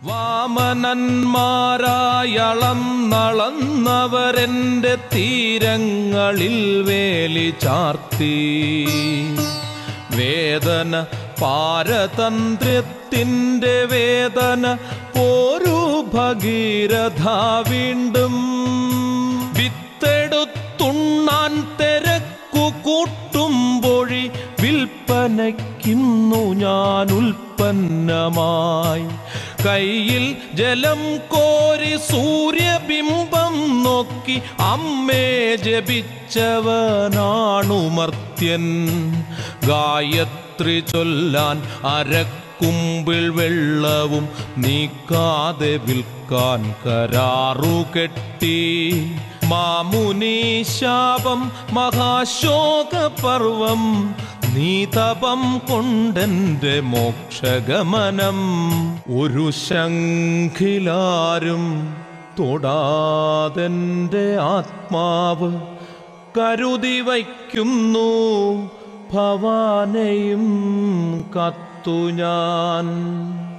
വാമനന്മാരായളം നളന്നവരെന്റെ തീരങ്ങളിൽ വേലി ചാർത്തി. വേദന പാരതന്ത്ര്യത്തിൻ്റെ വേദന പോരു ഭഗീരഥ വീണ്ടും. വിത്തെടുത്തുണ്ണാൻ തിരക്കു കൂട്ടുമ്പൊഴി വിൽപ്പനയ്ക്കുന്നു ഞാൻ ഉൽപ്പന്നമായി. കയ്യിൽ ജലം കോരി സൂര്യബിംബം നോക്കി അമ്മേ ജപിച്ചവനാണു മർത്യൻ. ഗായത്രി ചൊല്ലാൻ അരക്കുമ്പിൾ വെള്ളവും നീക്കാതെ വിൽക്കാൻ കരാറുകെട്ടി. മാമുനി ശാപം മഹാശോകപർവം നീതപം കൊണ്ടെന്റെ മോക്ഷഗമനം. ഒരു ശംഖിലാരും തൊടാതെന്റെ ആത്മാവ് കരുതി വയ്ക്കുന്നു. ഭവാനെയും കത്തു ഞാൻ.